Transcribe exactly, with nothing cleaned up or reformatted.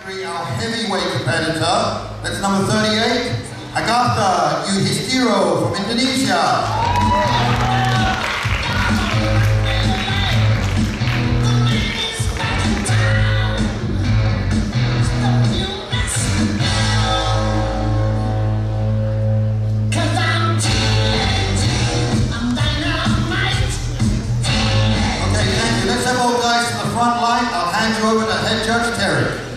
country, our heavyweight competitor. That's number thirty-eight, Agatha Yudhistiro from Indonesia. Front line, I'll hand you over to head judge Terry.